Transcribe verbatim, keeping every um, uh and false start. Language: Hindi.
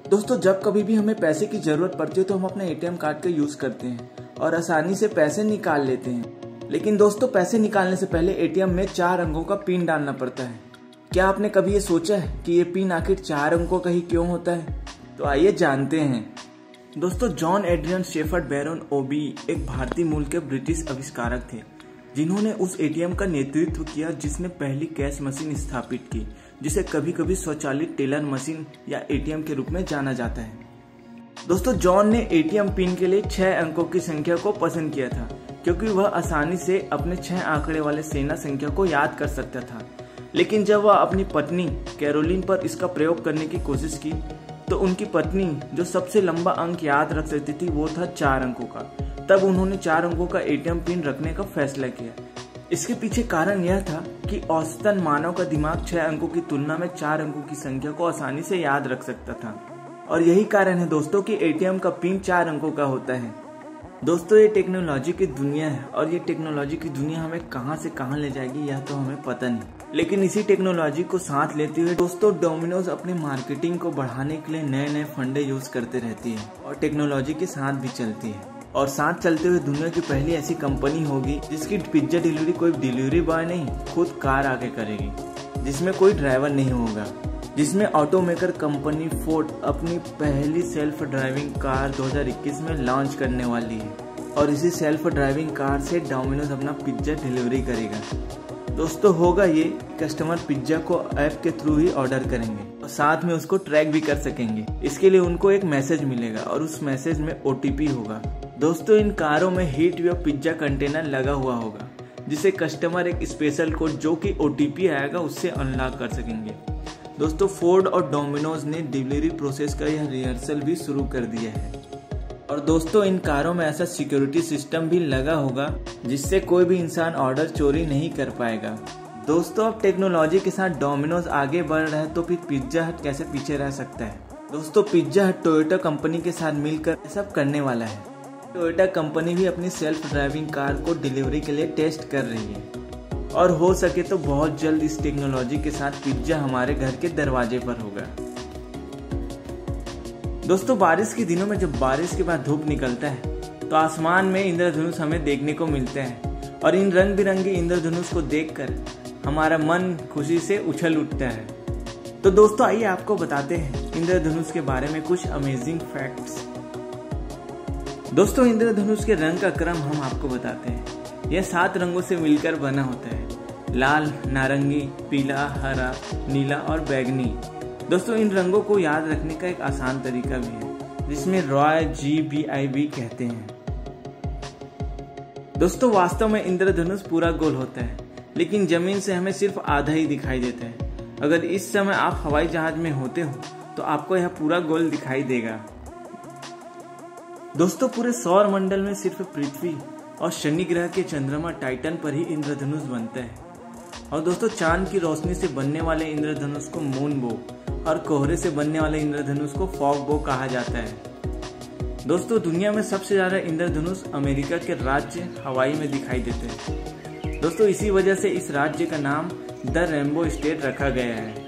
दोस्तों, जब कभी भी हमें पैसे की जरूरत पड़ती है तो हम अपने एटीएम कार्ड का यूज करते हैं और आसानी से पैसे निकाल लेते हैं। लेकिन दोस्तों, पैसे निकालने से पहले एटीएम में चार अंकों का पिन डालना पड़ता है। क्या आपने कभी ये सोचा है कि ये पिन आखिर चार अंकों का ही क्यों होता है? तो आइए जानते हैं। दोस्तों, John Adrian Shepherd Barron OB एक भारतीय मूल के ब्रिटिश आविष्कारक थे, जिन्होंने उस एटीएम का नेतृत्व किया जिसने पहली कैश मशीन स्थापित की, जिसे कभी कभी स्वचालित टेलर मशीन या एटीएम के रूप में जाना जाता है। दोस्तों, जॉन ने एटीएम पिन के लिए छह अंकों की संख्या को पसंद किया था, क्योंकि वह आसानी से अपने छह आंकड़े वाले सेना संख्या को याद कर सकता था। लेकिन जब वह अपनी पत्नी कैरोलिन पर इसका प्रयोग करने की कोशिश की, तो उनकी पत्नी जो सबसे लंबा अंक याद रख सकती थी वो था चार अंकों का। तब उन्होंने चार अंकों का एटीएम पिन रखने का फैसला किया। इसके पीछे कारण यह था कि औसतन मानव का दिमाग छह अंकों की तुलना में चार अंकों की संख्या को आसानी से याद रख सकता था। और यही कारण है दोस्तों कि एटीएम का पिन चार अंकों का होता है। दोस्तों, ये टेक्नोलॉजी की दुनिया है और ये टेक्नोलॉजी की दुनिया हमें कहां से कहां ले जाएगी यह तो हमें पता नहीं। लेकिन इसी टेक्नोलॉजी को साथ लेते हुए दोस्तों, डोमिनोज अपनी मार्केटिंग को बढ़ाने के लिए नए नए फंडे यूज करते रहती है और टेक्नोलॉजी के साथ भी चलती है। और साथ चलते हुए दुनिया की पहली ऐसी कंपनी होगी जिसकी पिज्जा डिलीवरी कोई डिलीवरी बॉय नहीं, खुद कार आके करेगी, जिसमें कोई ड्राइवर नहीं होगा, जिसमें ऑटोमेकर कंपनी फोर्ड अपनी पहली सेल्फ ड्राइविंग कार दो हज़ार इक्कीस में लॉन्च करने वाली है। और इसी सेल्फ ड्राइविंग कार से डोमिनोज अपना पिज्जा डिलीवरी करेगा। दोस्तों, होगा ये कस्टमर पिज्जा को ऐप के थ्रू ही ऑर्डर करेंगे और साथ में उसको ट्रैक भी कर सकेंगे। इसके लिए उनको एक मैसेज मिलेगा और उस मैसेज में ओटीपी होगा। दोस्तों, इन कारों में हीट वेव पिज्जा कंटेनर लगा हुआ होगा, जिसे कस्टमर एक स्पेशल कोड जो कि ओटीपी आएगा उससे अनलॉक कर सकेंगे। दोस्तों, फोर्ड और डोमिनोज ने डिलीवरी प्रोसेस का यह रिहर्सल भी शुरू कर दिया है। और दोस्तों, इन कारों में ऐसा सिक्योरिटी सिस्टम भी लगा होगा जिससे कोई भी इंसान ऑर्डर चोरी नहीं कर पाएगा। दोस्तों, अब टेक्नोलॉजी के साथ डोमिनोज आगे बढ़ रहा है तो फिर पिज्जा हट कैसे पीछे रह सकता है? दोस्तों, पिज्जा हट टोयोटा कंपनी के साथ मिलकर सब करने वाला है। टोयोटा कंपनी भी अपनी सेल्फ ड्राइविंग कार को डिलीवरी के लिए टेस्ट कर रही है और हो सके तो बहुत जल्द इस टेक्नोलॉजी के साथ पिज्जा हमारे घर के दरवाजे पर होगा। दोस्तों, बारिश के दिनों में जब बारिश के बाद धूप निकलता है तो आसमान में इंद्रधनुष हमें देखने को मिलते हैं और इन रंग बिरंगे इंद्रधनुष को देखकर हमारा मन खुशी से उछल उठता है। तो दोस्तों, आइए आपको बताते हैं इंद्रधनुष के बारे में कुछ अमेजिंग फैक्ट्स। दोस्तों, इंद्रधनुष के रंग का क्रम हम आपको बताते हैं। यह सात रंगों से मिलकर बना होता है: लाल, नारंगी, पीला, हरा, नीला और बैगनी। दोस्तों, इन रंगों को याद रखने का एक आसान तरीका भी है, जिसमें Roy G B I B कहते हैं। दोस्तों, वास्तव में इंद्रधनुष पूरा गोल होता है, लेकिन जमीन से हमें सिर्फ आधा ही दिखाई देता है। अगर इस समय आप हवाई जहाज में होते हो तो आपको यह पूरा गोल दिखाई देगा। दोस्तों, पूरे सौर मंडल में सिर्फ पृथ्वी और शनि ग्रह के चंद्रमा टाइटन पर ही इंद्रधनुष बनता है। और दोस्तों, चांद की रोशनी से बनने वाले इंद्रधनुष को मून बो और कोहरे से बनने वाले इंद्रधनुष को फॉग बो कहा जाता है। दोस्तों, दुनिया में सबसे ज्यादा इंद्रधनुष अमेरिका के राज्य हवाई में दिखाई देते हैं। दोस्तों, इसी वजह से इस राज्य का नाम द रेनबो स्टेट रखा गया है।